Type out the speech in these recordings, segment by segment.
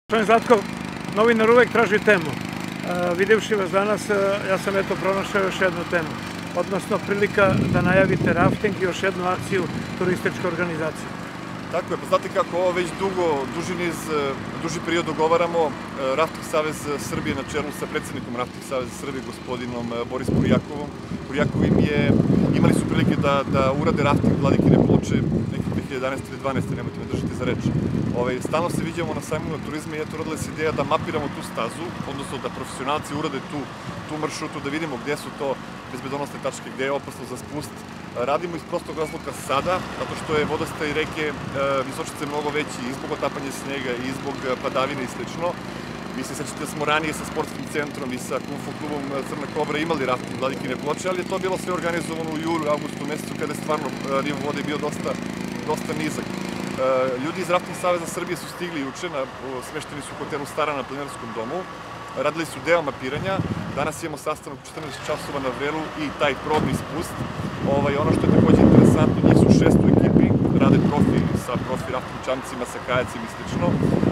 Gospodin Zlatko, novinar uvek traži temu. Videvši vas danas, ja sam pronašao još jednu temu, odnosno prilika da najavite rafting i još jednu akciju turističke organizacije. Tako je, pa znate kako ovo već duži period dogovaramo. Rafting Savez Srbije na čelu sa predsjednikom Rafting Saveza Srbije, gospodinom Boris Kurjakovim, imali su prilike da urade rafting Vladikine Ploče nekih 2011. ili 2012. nemojte me držati za reč. Stalno se viđamo na sajmovima turizma i rodila se ideja da mapiramo tu stazu, odnosno da profesionalci urade tu maršrutu, da vidimo gde su to bezbedonosne tačke, gde je opasno za spust. Radimo iz prostog razloga sada, zato što je vodostaj reke Visočice mnogo veći i zbog otapanja snega i zbog padavine i slično. Vi se sećate da smo ranije sa sportskim centrom i sa Kung Fu klubom Crna Kobra imali rafting Vladikine Ploče, ali je to bilo sve organizovano u julu, avgustu mesecu, kada je stvarno nivo vode bio dosta nizak. Ljudi iz Rafting Saveza Srbije su stigli juče, smešteni su u hotelu Stara na Planinarskom domu, radili su deo mapiranja, danas imamo sastanak u 14 časova na Vrelu i taj probni spust. Ono što je takođe interesantno, njih su 6 u ekipi, rade sa profi rafting čamcima, sa kajacima i slično.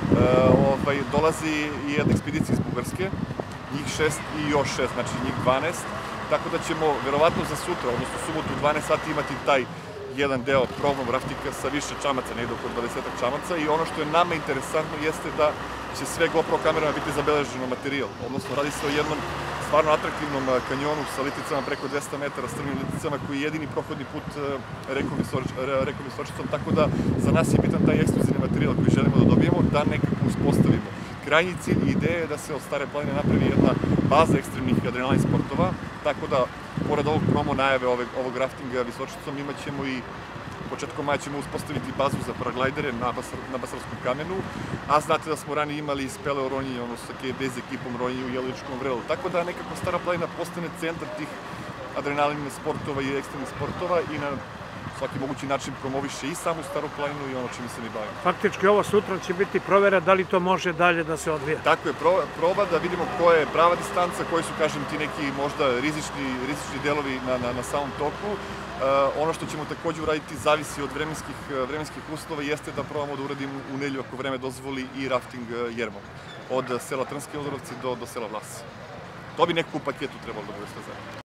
Dolazi i jedna ekspedicija iz Bugarske, njih 6 i još 6, znači njih 12, tako da ćemo verovatno za sutra, odnosno subotu u 12 sati imati taj jedan deo probnog raftinga sa više čamaca, negde oko 20 čamaca, i ono što je nama interesantno jeste da će sve GoPro kamerama biti zabeleženo materijal, odnosno radi se o jednom stvarno atraktivnom kanjonu sa liticama preko 200 metara, strmim liticama, koji je jedini prohodni put rekom Visočicom, tako da za nas je bitan taj ekskluzivni materijal koji želimo da dobijemo, da nekako uspostavimo. Krajnji cilj i ideja je da se od Stare planine napravi jedna baza ekstremnih adrenalin sportova, tako da pored ovog promo najave ovog raftinga Visočicom imat ćemo i početkom maja ćemo uspostaviti bazu za paraglidere na Basarskom kamenu, a znate da smo ranije imali i Speleo ronjenje, odnosno sa KBZ ekipom ronjenje u Jeličkom Vrelu, tako da nekako Stara planina postane centar tih adrenalin sportova i ekstremnih sportova i na svaki mogući način promoviše i samu Staru planinu i ono čime se mi bavimo. Faktički ovo sutra će biti provera da li to može dalje da se odvija. Tako je, proba da vidimo koja je prava distanca, koji su, kažem ti, neki možda rizični delovi na samom toku. Ono što ćemo takođe uraditi zavisi od vremenskih uslova, jeste da probamo da uradimo u nedelju, ako vreme dozvoli, i rafting Jermom. Od sela Trnski Odorovci do sela Vlas. To bi neko u paketu trebalo da bude sve zajedno.